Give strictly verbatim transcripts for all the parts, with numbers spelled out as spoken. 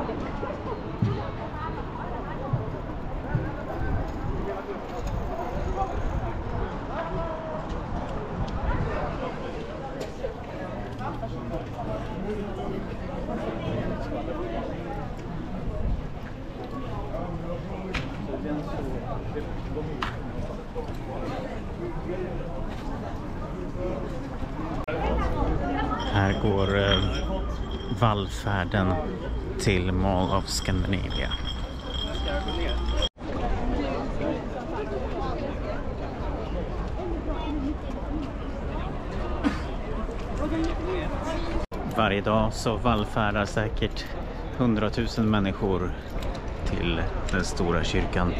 Här går eh, vallfärden till Mall of Scandinavia. Varje dag så vallfärdar säkert hundratusen människor till den stora kyrkan.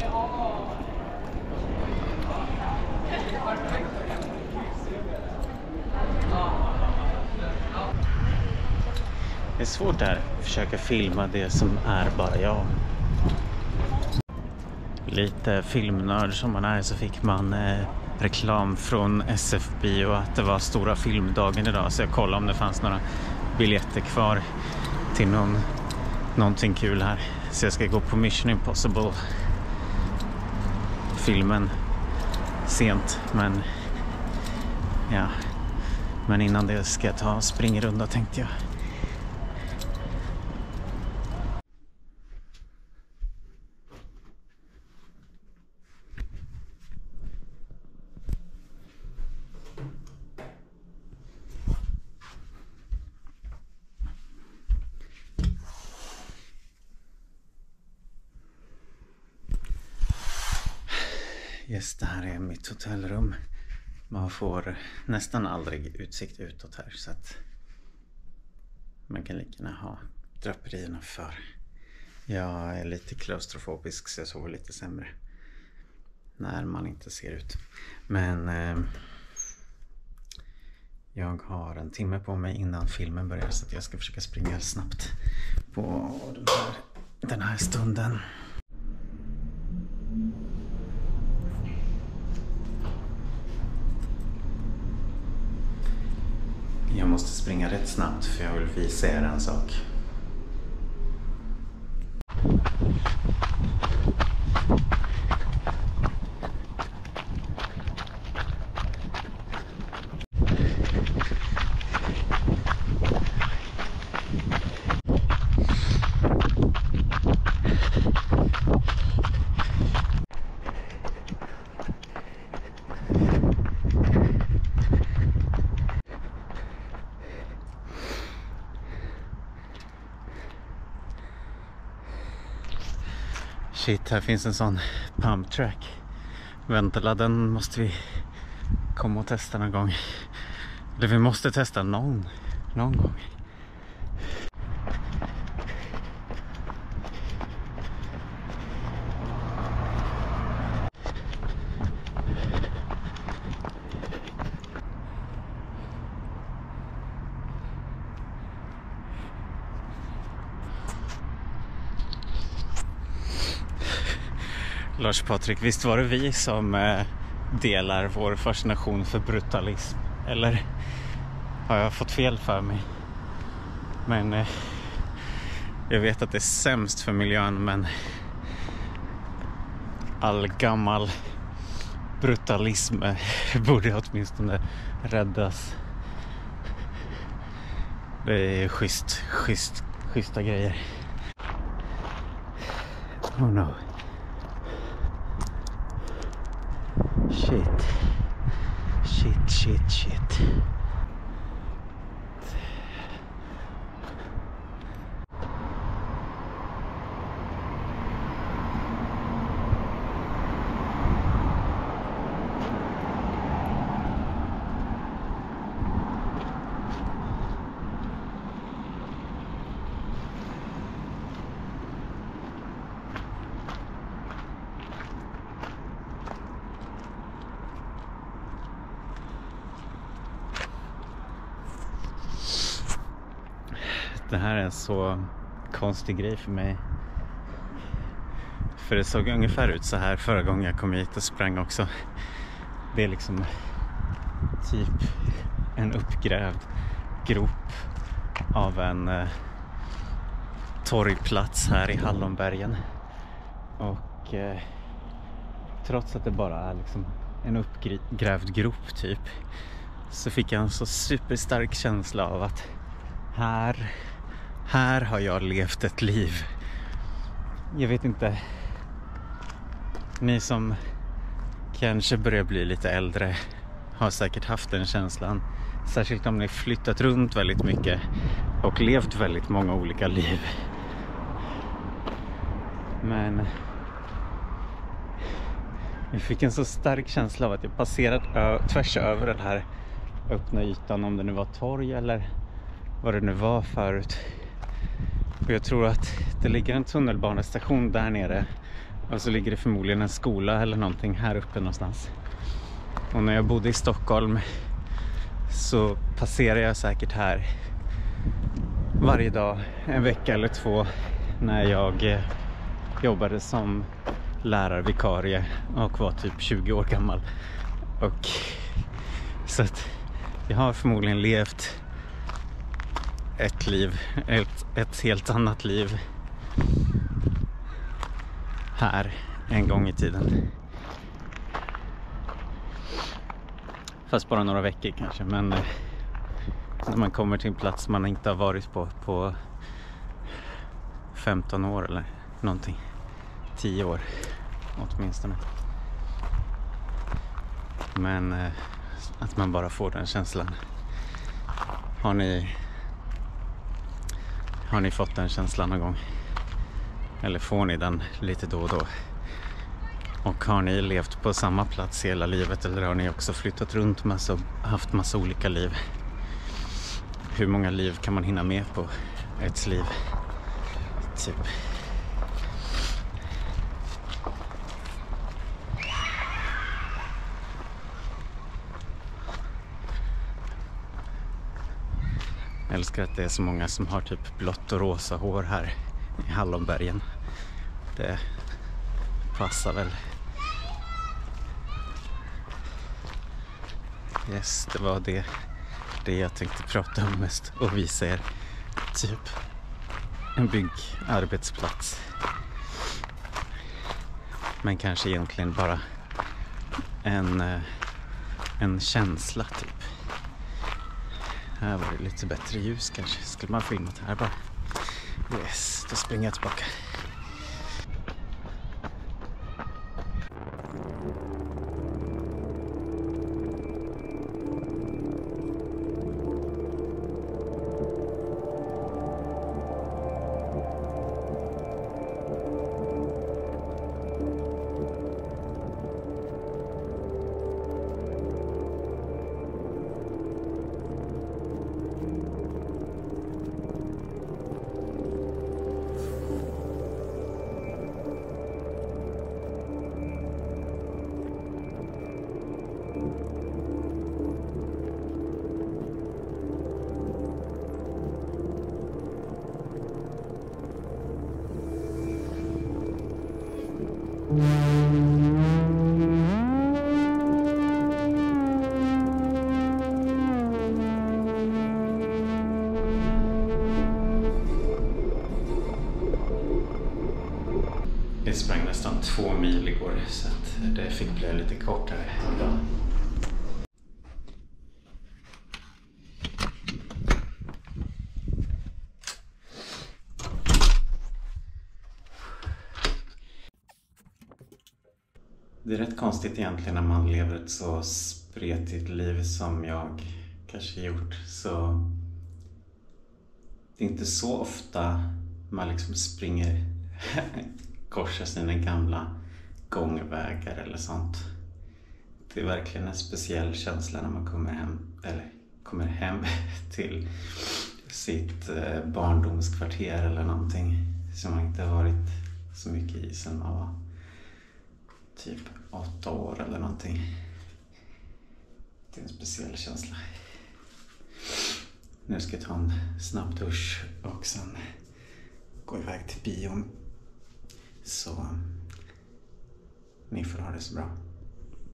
Det är svårt där att försöka filma det som är bara jag. Lite filmnörd som man är så fick man eh, reklam från S F Bio att det var stora filmdagen idag. Så jag kollade om det fanns några biljetter kvar till någon, någonting kul här. Så jag ska gå på Mission Impossible filmen sent. Men ja, men innan det ska jag ta springrunda tänkte jag. Yes, det här är mitt hotellrum. Man får nästan aldrig utsikt utåt här så att man kan lika gärna ha draperierna för. Jag är lite klaustrofobisk så jag sover lite sämre när man inte ser ut. Men eh, jag har en timme på mig innan filmen börjar så att jag ska försöka springa snabbt på den här, den här stunden. Jag måste springa rätt snabbt för jag vill visa er en sak. Shit, här finns en sån pump track. Vänta, den måste vi komma och testa någon gång. Eller vi måste testa någon, någon gång. Lars Patrik, visst var det vi som eh, delar vår fascination för brutalism? Eller har jag fått fel för mig? Men eh, jag vet att det är sämst för miljön, men all gammal brutalism eh, borde åtminstone räddas. Det är schysst, schysst, schyssta grejer. Oh no. Shit. Shit, shit, shit. Det här är en så konstig grej för mig. För det såg ungefär ut så här förra gången jag kom hit och sprang också. Det är liksom typ en uppgrävd grop av en eh, torgplats här i Hallonbergen. Och eh, trots att det bara är liksom en uppgrävd grop typ, så fick jag en så superstark känsla av att här, här har jag levt ett liv. Jag vet inte, ni som kanske börjar bli lite äldre har säkert haft den känslan. Särskilt om ni flyttat runt väldigt mycket och levt väldigt många olika liv. Men jag fick en så stark känsla av att jag passerat ö- tvärs över den här öppna ytan, om det nu var torg eller vad det nu var förut. Och jag tror att det ligger en tunnelbanestation där nere, och så ligger det förmodligen en skola eller någonting här uppe någonstans. Och när jag bodde i Stockholm så passerade jag säkert här varje dag, en vecka eller två, när jag jobbade som lärarvikarie och var typ tjugo år gammal. Och så att jag har förmodligen levt ett liv, ett, ett helt annat liv här en gång i tiden. Fast bara några veckor kanske, men när man kommer till en plats man inte har varit på på femton år eller någonting, tio år åtminstone. Men att man bara får den känslan. Har ni har ni fått den känslan någon gång? Eller får ni den lite då och då? Och har ni levt på samma plats hela livet, eller har ni också flyttat runt massa, haft massa olika liv? Hur många liv kan man hinna med på ett liv? Typ. Jag älskar att det är så många som har typ blått och rosa hår här i Hallonbergen. Det passar väl. Yes, det var det, det jag tänkte prata om mest och visa er. Typ en byggarbetsplats. Men kanske egentligen bara en, en känsla typ. Här var det lite bättre ljus kanske. Skulle man filmat här bara. Yes, då springer jag tillbaka. Det sprang nästan två mil igår, så att det fick bli lite kortare idag. Det är rätt konstigt egentligen när man lever ett så spretigt liv som jag kanske gjort. Så det är inte så ofta man liksom springer korsar sina gamla gångvägar eller sånt. Det är verkligen en speciell känsla när man kommer hem, eller kommer hem till sitt barndomskvarter eller någonting som man inte har varit så mycket i sedan man var typ åtta år eller någonting. Det är en speciell känsla. Nu ska jag ta en snabb dusch och sen gå iväg till bion. Så ni får ha det så bra.